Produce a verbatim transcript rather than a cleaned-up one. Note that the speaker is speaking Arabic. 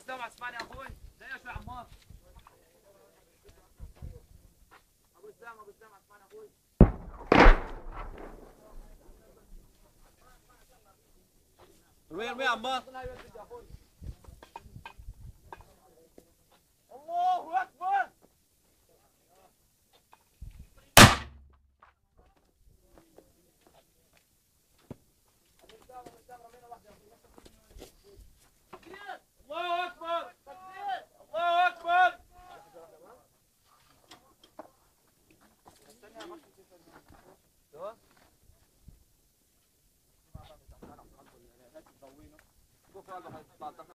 سامع اسمعني يا اخوي. ازيك يا عمار؟ ابو اسلام ابو اسلام اسمعني يا اخوي. ارمي ارمي يا عمار. الله اكبر. الله اكبر. الله اكبر. استنى يا